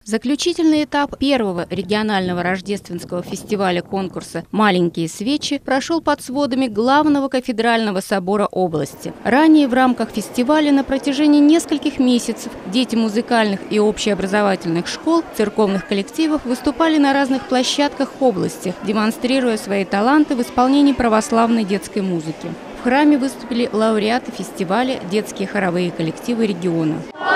Заключительный этап первого регионального рождественского фестиваля конкурса «Маленькие свечи» прошел под сводами главного кафедрального собора области. Ранее в рамках фестиваля на протяжении нескольких месяцев дети музыкальных и общеобразовательных школ, церковных коллективов выступали на разных площадках области, демонстрируя свои таланты в исполнении православной детской музыки. В храме выступили лауреаты фестиваля «Детские хоровые коллективы региона».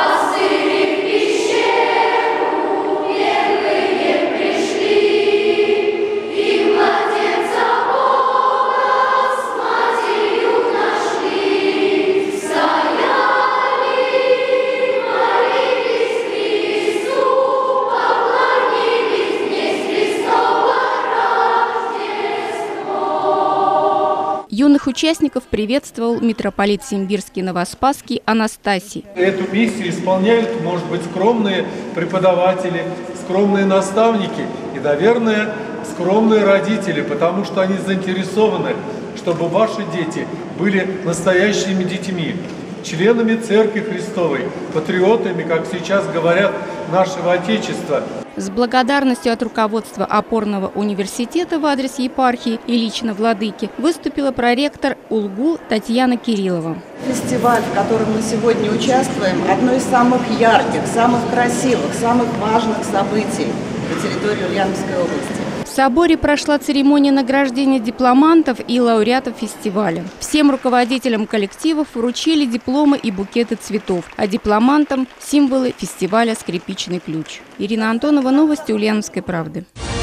Юных участников приветствовал митрополит Симбирский Новоспасский Анастасий. Эту миссию исполняют, может быть, скромные преподаватели, скромные наставники и, наверное, скромные родители, потому что они заинтересованы, чтобы ваши дети были настоящими детьми, членами Церкви Христовой, патриотами, как сейчас говорят, нашего Отечества. С благодарностью от руководства опорного университета в адрес епархии и лично владыки выступила проректор УЛГУ Татьяна Кириллова. Фестиваль, в котором мы сегодня участвуем, одно из самых ярких, самых красивых, самых важных событий на территории Ульяновской области. В соборе прошла церемония награждения дипломантов и лауреатов фестиваля. Всем руководителям коллективов вручили дипломы и букеты цветов, а дипломантам – символы фестиваля «Скрипичный ключ». Ирина Антонова, новости Ульяновской правды.